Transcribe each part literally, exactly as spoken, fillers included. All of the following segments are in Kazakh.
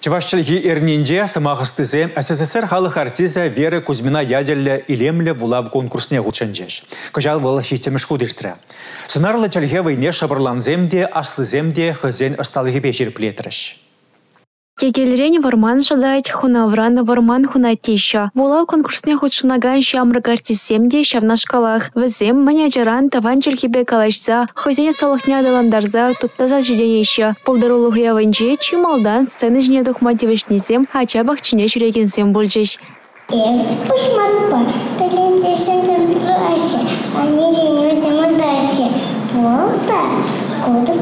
Чавашчылги эрнинже самағыстызе СССР халық артиза Вера Кузьмина яделі илемлі вулав конкурсне ғучанжеш. Кажал выл хитеміш худыртыра. Сынарлы чалге вайне шабырланземде, аслыземде хызен асталығы бешер плетрыш. Тегелерен варман шадать, хунавран варман хунатища. Вулав конкурсне худшынаган шамрык артиземде шавна шкалах. Візем менеджеран таван чельхебе калашса, хозяйне сталықне адаландарза туптаза жиденеща. Полдарулығы явынже чималдан сцены жіне дұхмативешнезем, хачабақ чине жүрегенсем бұлжеш. Ехать пушматпа, таленте шантен траше, а не ленивзем дальше. Волта, кодок,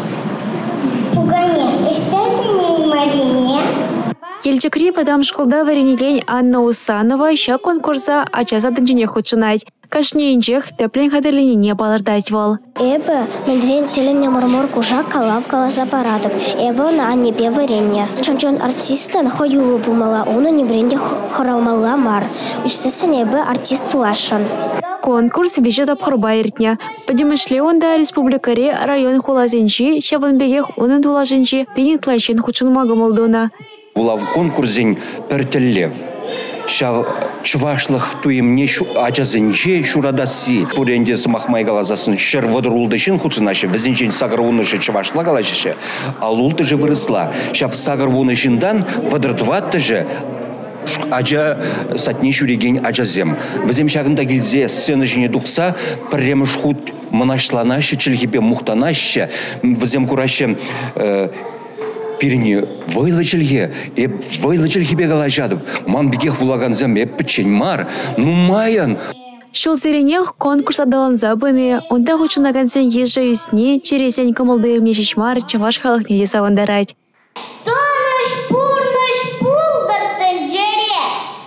пугане, кстати, не марине. Елчекри вадам школда варенеген Анна Усанова ща конкурса ачаза дынжене худшынать. Кашнеенчех теплен хадерленіне балардать вал. Эбі, мендрен телене мурмур кужа калав каласа парадып. Эбі на аннепе варенье. Чон-чон артистын хоюлы бумала, оны небренде хорамала мар. Үстесін эбі артист пулашын. Конкурс вежет абхорба иртня. Подемышле онда республикаре район хулазенчи, шавынбегех онын тулаженчи, пенетлайшен худшынмагы молдуна. Булав конкурсен пертеллев. Шав чвашлых туемне ачазынче шурадаси. Пуренде смахмай галазасын шер водырулдышын худшынашы. Візінчен сагарвунышы чвашла галашышы. Алулты же вырысла. Шав сагарвунышындан водыртватты же ача сатне шуреген ачазем. Візем шағында келзе сцена жіне дұқса, пірреміш худ мұнашланашы, чілгебе мұқтанашы. Візем күрашы Пирни вайлычылге, эп вайлычылге галажадып, ман бігех вулаганзам эп пічен мар, ну маян. Шул зеренех конкурс адаланза быны, онда хучынагансен езжа юсне, чересен кымылды мне шишмар, чаваш халық неде савандарать. Тоныш пурныш пулдыртын жере,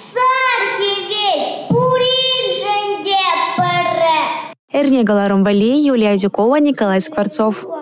сархивей, пурин женде пыры. Эрне Галаром Валей, Юлия Дюкова, Николай Скворцов.